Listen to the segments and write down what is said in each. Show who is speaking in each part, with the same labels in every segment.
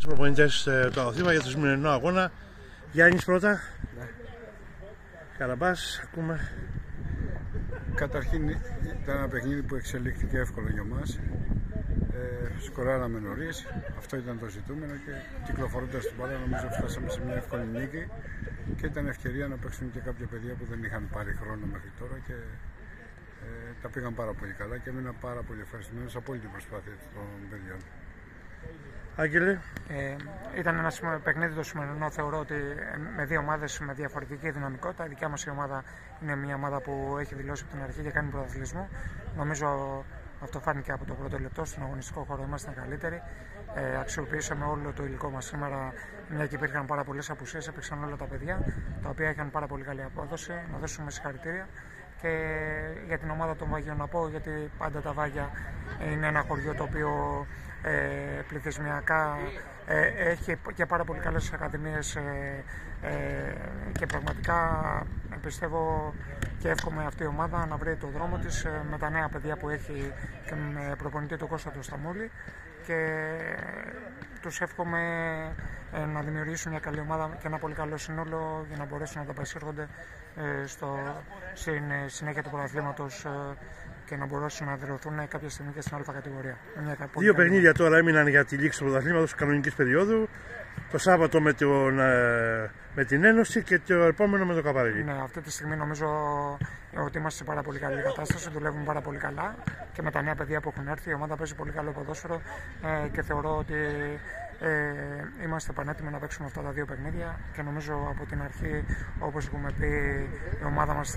Speaker 1: Προπονητές του Αθήνα για το σημερινό αγώνα. Γιάννης πρώτα.
Speaker 2: Ναι.
Speaker 1: Καραμπάς, ακούμε.
Speaker 2: Καταρχήν ήταν ένα παιχνίδι που εξελίχθηκε εύκολα για μας. Σκοράραμε νωρίς, αυτό ήταν το ζητούμενο και κυκλοφορώντας την μπάλα νομίζω φτάσαμε σε μια εύκολη νίκη και ήταν ευκαιρία να παίξουν και κάποια παιδιά που δεν είχαν πάρει χρόνο μέχρι τώρα και τα πήγαν πάρα πολύ καλά και έμεινα πάρα πολύ ευχαριστημένος από όλη την προσπάθεια των παιδιών.
Speaker 1: Άγγελε.
Speaker 3: Ήταν ένα παιχνίδι το σημερινό, θεωρώ ότι με δύο ομάδες με διαφορετική δυναμικότητα. Η δικιά μας η ομάδα είναι μια ομάδα που έχει δηλώσει από την αρχή και κάνει πρωταθλητισμό. Νομίζω αυτό φάνηκε από το πρώτο λεπτό. Στον αγωνιστικό χώρο ήμασταν καλύτεροι. Αξιοποιήσαμε όλο το υλικό μας σήμερα, μια και υπήρχαν πάρα πολλές απουσίες. Έπαιξαν όλα τα παιδιά, τα οποία είχαν πάρα πολύ καλή απόδοση. Να δώσουμε συγχαρητήρια. Και για την ομάδα των Βαγιών να πω, γιατί πάντα τα Βάγια είναι ένα χωριό το οποίο πληθυσμιακά έχει και πάρα πολύ καλές ακαδημίες και πραγματικά πιστεύω και εύχομαι αυτή η ομάδα να βρει το δρόμο της με τα νέα παιδιά που έχει και με προπονητή τον Κώστα του Σταμούλη και τους εύχομαι να δημιουργήσουν μια καλή ομάδα και ένα πολύ καλό σύνολο για να μπορέσουν να ανταπεξέρχονται στην συνέχεια του πρωταθλήματος και να μπορέσουν να δηλωθούν κάποια στιγμή και στην Α κατηγορία.
Speaker 1: Δύο παιχνίδια τώρα έμειναν για τη λήξη του πρωταθλήματος κανονικής περίοδου. Το Σάββατο με την Ένωση και το επόμενο με το Καπαρέλι.
Speaker 3: Ναι, αυτή τη στιγμή νομίζω ότι είμαστε σε πάρα πολύ καλή κατάσταση, δουλεύουμε πάρα πολύ καλά και με τα νέα παιδιά που έχουν έρθει η ομάδα παίζει πολύ καλό ποδόσφαιρο και θεωρώ ότι είμαστε πανέτοιμοι να παίξουμε αυτά τα δύο παιχνίδια και νομίζω από την αρχή, όπως έχουμε πει, η ομάδα μας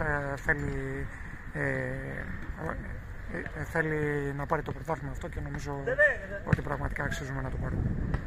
Speaker 3: θέλει να πάρει το πρωτάθλημα αυτό και νομίζω ότι πραγματικά αξίζουμε να το πάρουμε.